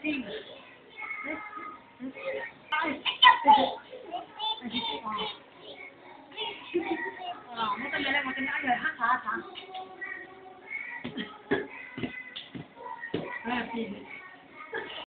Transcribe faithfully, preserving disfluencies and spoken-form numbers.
Sing. Ay. Ờ, mấy con nhớ lại một cái nãy giờ hát hả hả? Đây là gì?